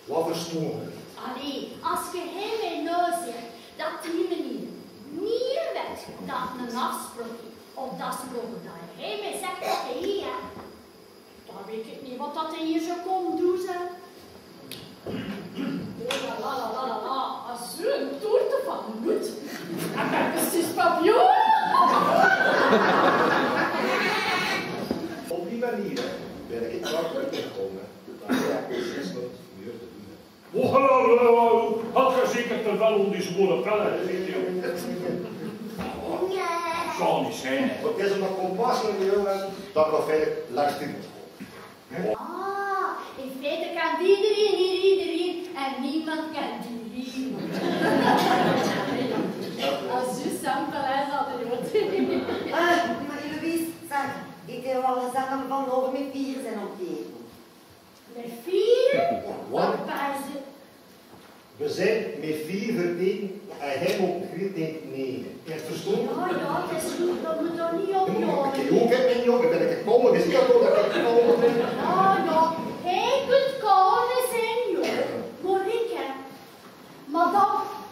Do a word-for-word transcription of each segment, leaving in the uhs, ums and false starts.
Wat verstoren? Allee, als je hem en nou zegt dat die meneer niet weet dat een afspraak is, of dat ze mogen dat hij mij zegt dat hij hier is, dan weet ik niet wat dat hij hier zo komt doen. Ze. Oh la la la la la, als zo'n toerte van moed. En dat is dus papion. Op die manier ben ik wakker gekomen. Dan ga ik precies wat meer te doen. Oh, hallo, hallo, hallo. Had je zeker te wel om die zware pellen gezien, joh? Zal niet zijn, hè. Het is om een kompas in de jongen, dat nog verder langs de Ah, in feite kan iedereen hier iedereen en niemand kan die hier. Als je simpel is dat er wat. Ah, maar Louise, zeg, ik heb al gezegd dat we van over met vier zijn omgeven. Met vier? Ja. Wat? Bijze. We zijn met vier verdienen en hij op de griet denkt negen. Je hebt verstaan? Ja, ja, het is goed dat we daar niet op Kijk, hoe heb ik niet ben ik gekomen? Je ziet dat toch dat ik gekomen ben? Ja, ja, hij kunt komen zijn, joh. Maar ik, hè. Maar dan,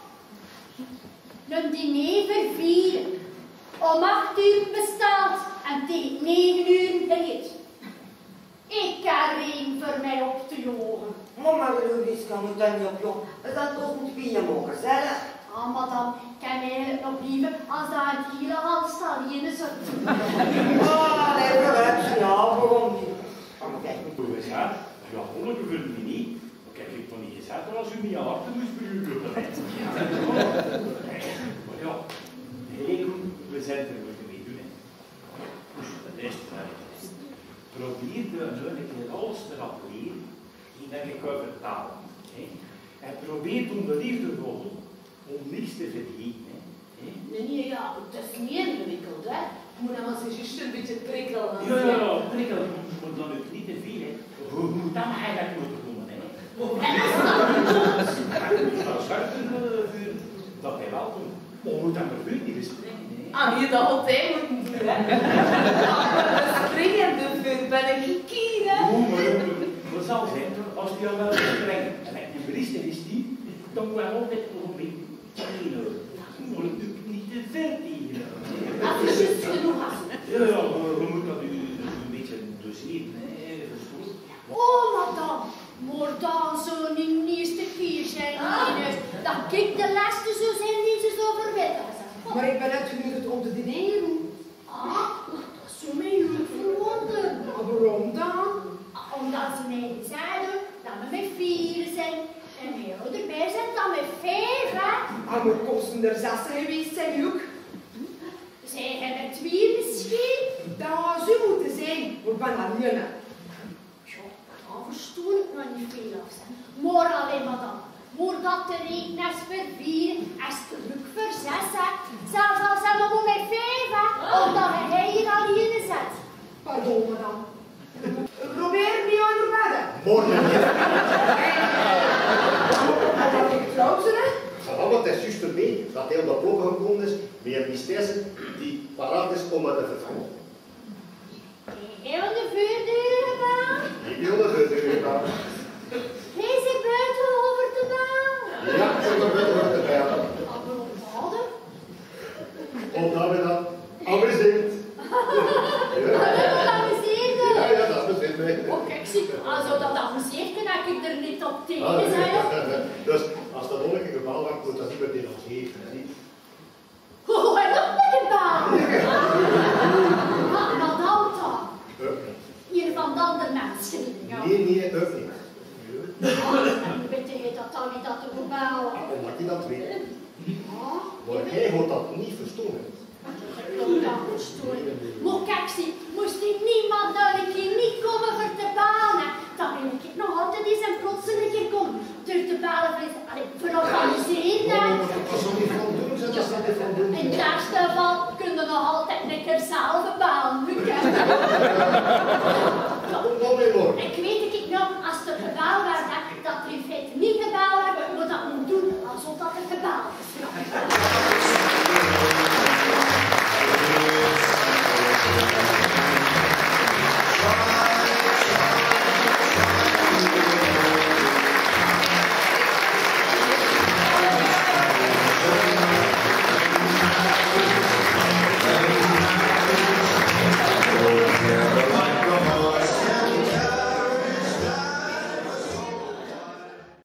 een diner voor vier, om acht uur bestaat en tegen negen uur begint. Ik kan er één voor mij op te jogen. Mama Louise kan het dan niet op, joh. We zijn toch niet vier mogen, zeg. Ah, maar dan kan mij eigenlijk nog liever als dat een hele halstalien is. Ah, nee, vooruit, ja, waarom niet? Kom, kijk. Hoe is dat? Ja, gelukkig wil ik niet. Maar kijk, ik heb toch niet gezegd dat als u niet hard moest behuren. Maar ja, heel goed, we zijn er moeten mee doen. Dus dat is het wel. Probeer de een keer alles te rappelen die dat ik kan vertalen. En probeer om de liefde te volgen om niks te vergeten. Nee, nee, ja, het is niet ingewikkeld, hè. Je moet dan als je juist een beetje prikkelen. Ja, ja, ja, prikkelen, maar dan ook niet te veel, hè. Hoe moet dat eigenlijk moeten komen, hè? Dat is vuur, dat hij wel komt. Maar moet dat maar vuur niet bespreken, hè? Ah, je dat altijd moeten doen, hè. Springen de vuur, ben ik kier, hè. Hoe, maar wat zal zijn, als die al wel bespreken en ik een berichter is die, dan moet hij altijd nog een beetje kieren. Maar natuurlijk niet te ver kieren. Als je juist genoeg had. Ja, ja, we moeten dat nu een beetje doseren, hè. Oh, madame, maar dan zo'n eerste keer zijn niet, dat ik de laatste zo zijn die ze zo verwitten. Maar ik ben uitgenodigd om te dineren. Ah, dat is zo mij heel verwonderd. Maar waarom dan? Omdat ze mij zeiden dat we met vier zijn en heel erbij zijn dan met vijf, hè. Ah, maar kosten er zes geweest zijn, ook. Zij hebben met twee misschien? Dat zou moeten zijn, maar ik ben alleen. Ja, dan verstoor ik nog niet veel af. Maar alleen maar dan. Maar dat de rekenen is voor vier, is terug voor zes, hè. Zelfs al zijn we maar met vijf, hè. Omdat hij hier alleen zit. Pardon, madame. Probeer niet aan te redden. Morgen niet. Dat ik trouw zijn, hè? Vanaf het is juist erbij dat hij op de blok gekomen is met een mistesse die paraat is om het te vervangen. Heel de vuurdeur gedaan. Ik wil de vuurdeur gedaan. Hij zit buiten over te baan. Ja, ik wil de vuurdeur te bellen. Maar op vader? Omdat we dat amuseert. Dat amuseert me. Ja, ja, dat amuseert mij. Oh, kijk, zie, als dat amuseert, kan ik er niet op tegen Ah, zijn. dus als dat onlijke gebouw wordt, moet dat niet meteen ons geven. Oh, en nog met de baan. Maar wat houdt dat? Hier van de andere mensen. Nee, nee, ook niet. En betekent dat dan niet dat de gebouw? Omdat je dat weet. Maar hij gaat dat niet verstaan. Maar kijk, zie, moest ik niemand daar een keer niet komen voor te balen, dan wil ik nog altijd eens en plots een keer komen. Door te balen voor organiseren. Dat zal niet van doen, dat zal niet van doen. In dat geval kunnen we nog altijd een keer zelf balen. Kom dan weer hoor. Ik weet het